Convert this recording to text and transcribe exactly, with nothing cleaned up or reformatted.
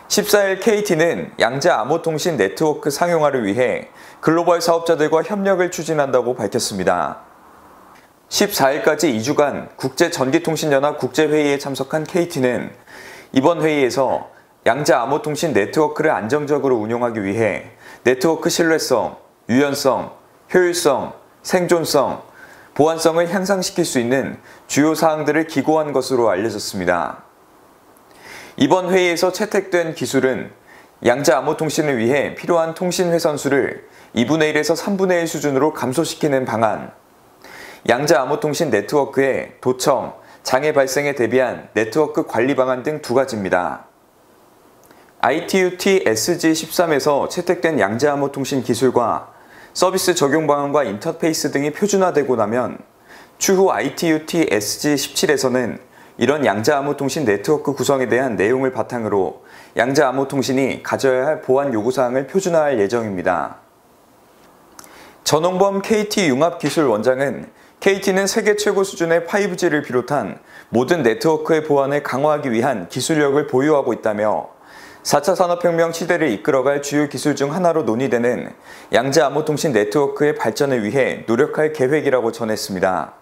십사일 케이티는 양자 암호통신 네트워크 상용화를 위해 글로벌 사업자들과 협력을 추진한다고 밝혔습니다. 십사일까지 이 주간 국제전기통신연합 국제회의에 참석한 케이티는 이번 회의에서 양자 암호통신 네트워크를 안정적으로 운용하기 위해 네트워크 신뢰성, 유연성, 효율성, 생존성, 보안성을 향상시킬 수 있는 주요 사항들을 기고한 것으로 알려졌습니다. 이번 회의에서 채택된 기술은 양자 암호통신을 위해 필요한 통신 회선수를 이분의 일에서 삼분의 일 수준으로 감소시키는 방안, 양자 암호통신 네트워크의 도청, 장애 발생에 대비한 네트워크 관리 방안 등 두 가지입니다. 아이티유티 에스지 십삼에서 채택된 양자 암호통신 기술과 서비스 적용 방안과 인터페이스 등이 표준화되고 나면 추후 아이티유티 에스지 십칠에서는 이런 양자 암호통신 네트워크 구성에 대한 내용을 바탕으로 양자 암호통신이 가져야 할 보안 요구사항을 표준화할 예정입니다. 전홍범 케이티 융합기술원장은 케이티는 세계 최고 수준의 파이브지를 비롯한 모든 네트워크의 보안을 강화하기 위한 기술력을 보유하고 있다며 사차 산업혁명 시대를 이끌어갈 주요 기술 중 하나로 논의되는 양자 암호통신 네트워크의 발전을 위해 노력할 계획이라고 전했습니다.